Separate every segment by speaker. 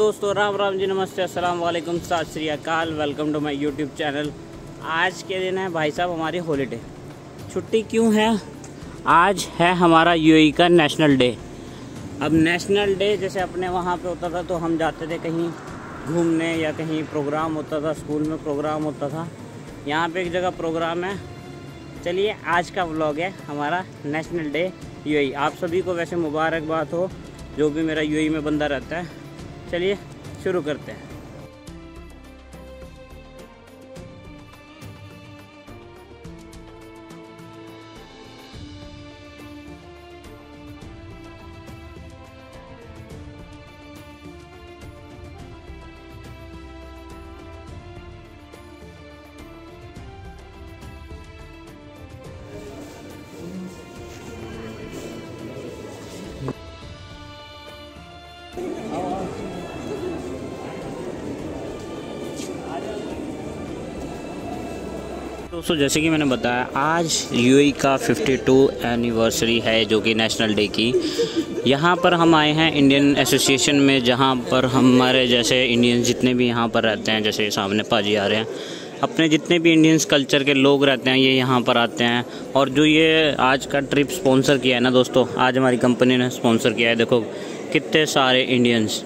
Speaker 1: दोस्तों, राम राम जी, नमस्ते, अस्सलाम वालेकुम, सत श्री अकाल। Welcome to my YouTube channel. आज के दिन है भाई साहब हमारी हॉलीडे। छुट्टी क्यों है? आज है हमारा यूएई का नेशनल डे। अब नेशनल डे जैसे अपने वहाँ पे होता था तो हम जाते थे कहीं घूमने या कहीं प्रोग्राम होता था, स्कूल में प्रोग्राम होता था। यहाँ पे एक जगह प्रोग्राम है। चलिए, आज का व्लॉग है हमारा नेशनल डे यूएई। आप सभी को वैसे मुबारकबाद हो जो भी मेरा यूएई में बंदा रहता है। चलिए शुरू करते हैं। दोस्तों, जैसे कि मैंने बताया, आज यूएई का 52 एनिवर्सरी है जो कि नेशनल डे की। यहाँ पर हम आए हैं इंडियन एसोसिएशन में, जहाँ पर हमारे जैसे इंडियन जितने भी यहाँ पर रहते हैं, जैसे सामने पाजी आ रहे हैं, अपने जितने भी इंडियंस कल्चर के लोग रहते हैं ये यहाँ पर आते हैं। और जो ये आज का ट्रिप स्पॉन्सर किया है ना दोस्तों, आज हमारी कंपनी ने स्पॉन्सर किया है। देखो कितने सारे इंडियंस।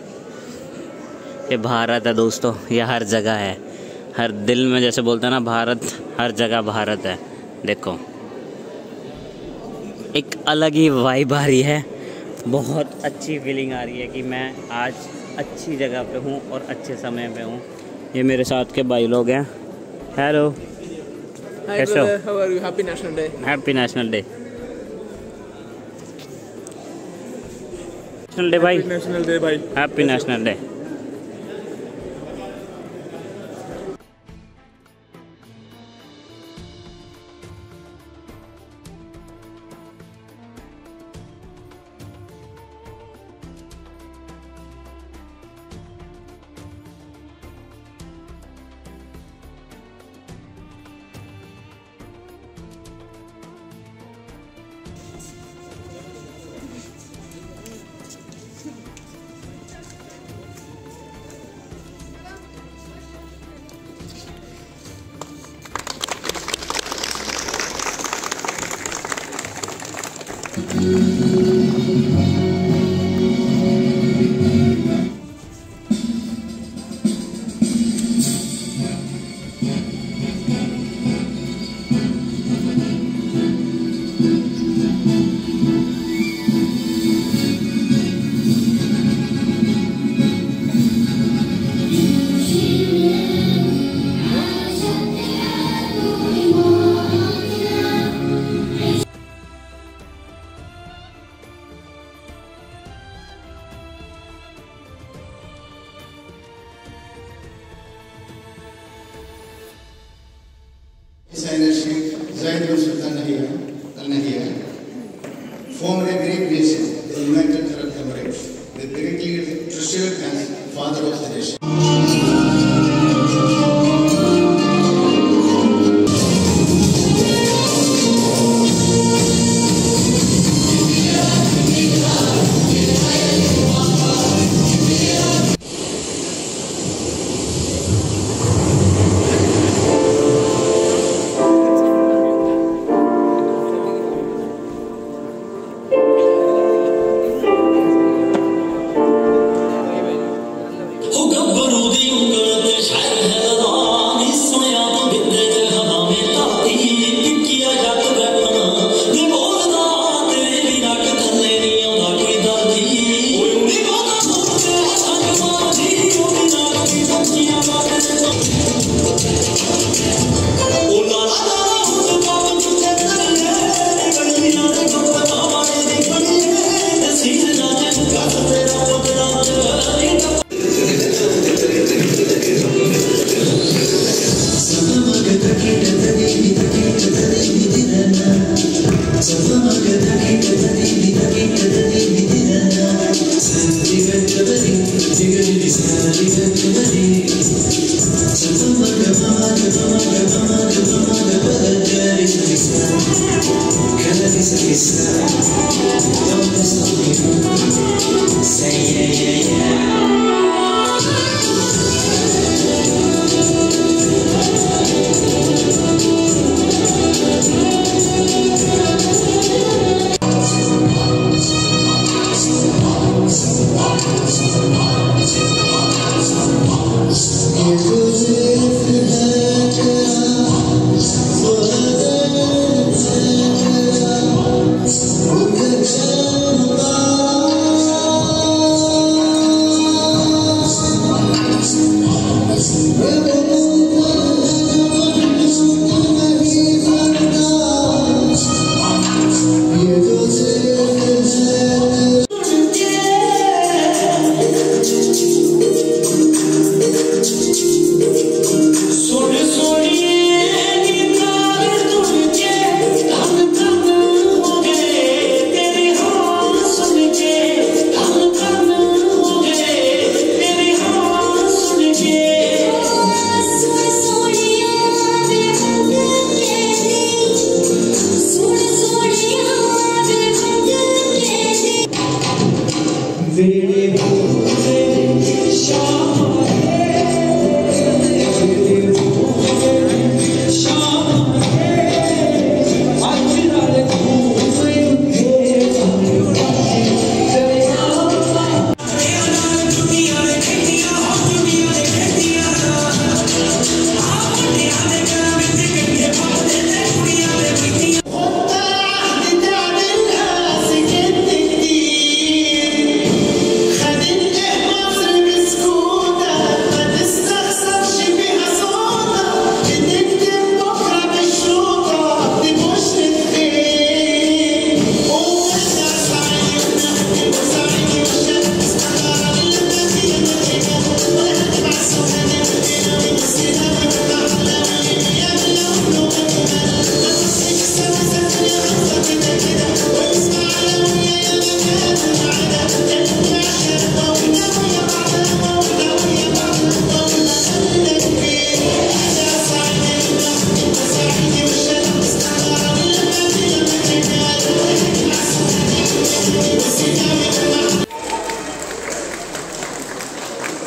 Speaker 1: ये भारत है दोस्तों, ये हर जगह है, हर दिल में, जैसे बोलते हैं ना भारत, हर जगह भारत है। देखो एक अलग ही वाइब आ रही है, बहुत अच्छी फीलिंग आ रही है कि मैं आज अच्छी जगह पे हूँ और अच्छे समय पे हूँ। ये मेरे साथ के भाई लोग हैं। हेलो, कैसे हो?
Speaker 2: How are you? Happy National Day.
Speaker 1: Happy national day. National day भाई,
Speaker 2: National Day, bhai.
Speaker 1: Happy national day.
Speaker 3: Zaid bin Sultan Al-Nahyan, former a great nation, the United Arab Emirates, the directly treasured as father of the nation.
Speaker 4: Say yeah, yeah, yeah.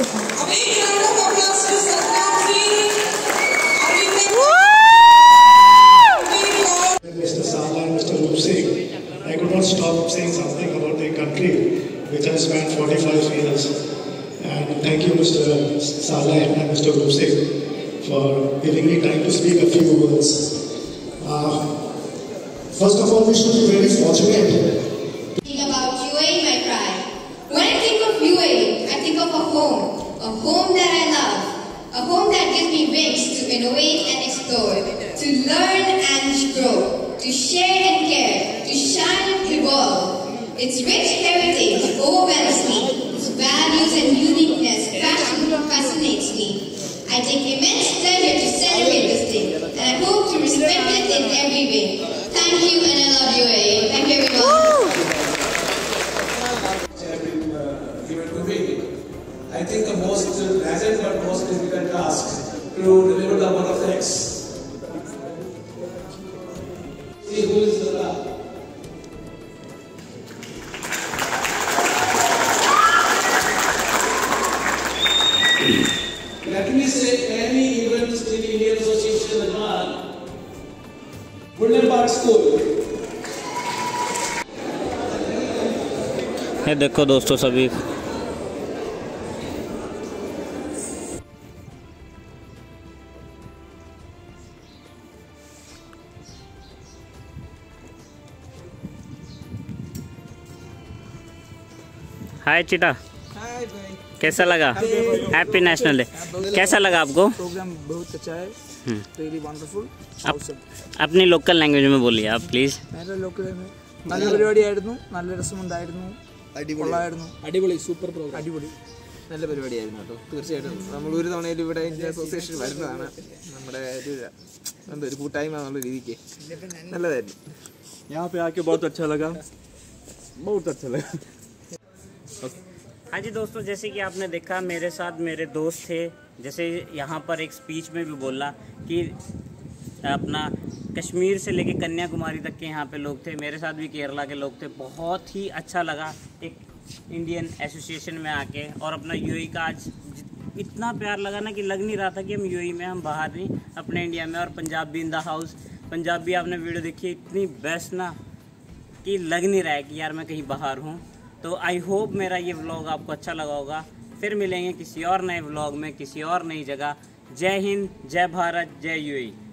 Speaker 2: Mr. Sala and Mr. Rup Singh, I could not stop saying something about the country which I spent 45 years. And thank you, Mr. Sala and Mr. Rup Singh, for giving me time to speak a few words. First of all, we should be very fortunate.
Speaker 4: Think about UAE, my pride. When I think of UAE, I think of a home that I love, a home that gives me wings to innovate and explore, to learn and grow, to share and care, to shine and evolve. Its rich heritage overwhelms me. Its values and uniqueness fascinates me. I take immense pleasure to celebrate this day, and I hope to respect it in every way. Thank you, and I love UAE. Thank you, everyone.
Speaker 5: Given to me, I think the most pleasant but most difficult task to deliver the word of thanks. See who is the love. Let me say any events in Indian Association of Advan, Woodland Park School.
Speaker 1: ये देखो दोस्तों सभी हाय चिटा,
Speaker 6: हाय भाई,
Speaker 1: कैसा लगा? Happy national day. कैसा लगा आपको?
Speaker 6: प्रोग्राम बहुत अच्छा है, रियली वंडरफुल।
Speaker 1: अपनी लोकल लैंग्वेज में बोलिए आप प्लीज।
Speaker 6: നല്ല ലോക്കൽ നല്ല പരിപാടിയായിരുന്നു, നല്ല രസമുണ്ടായിരുന്നു, അടിപൊളി സൂപ്പർ പ്രോഗ്രാം, അടിപൊളി നല്ല പരിപാടിയായിരുന്നു കേട്ടോ। തീർച്ചയായിട്ടും നമ്മൾ ഒരു തവണയിൽ ഇവിടെ ഇന്ത്യൻ അസോസിയേഷൻ വരുന്നതാണ്, നമ്മുടെ ഒരു കൂട്ടായ്മ എന്നുള്ള രീതിക്ക് നല്ലതായിരുന്നു।
Speaker 7: यहाँ पे आके बहुत अच्छा लगा, बहुत अच्छा लगा।
Speaker 1: हाँ जी दोस्तों, जैसे कि आपने देखा मेरे साथ मेरे दोस्त थे। जैसे यहाँ पर एक स्पीच में भी बोला कि अपना कश्मीर से लेके कन्याकुमारी तक के यहाँ पे लोग थे, मेरे साथ भी केरला के लोग थे। बहुत ही अच्छा लगा एक इंडियन एसोसिएशन में आके, और अपना यूएई का आज इतना प्यार लगा ना कि लग नहीं रहा था कि हम यूएई में, हम बाहर नहीं, अपने इंडिया में। और पंजाब भी इन द हाउस। पंजाब भी आपने वीडियो देखी, इतनी बेस्ट ना कि लग नहीं रहा है कि यार मैं कहीं बाहर हूँ। तो आई होप मेरा ये व्लॉग आपको अच्छा लगा होगा। फिर मिलेंगे किसी और नए व्लॉग में, किसी और नई जगह। जय हिंद, जय भारत, जय यूएई।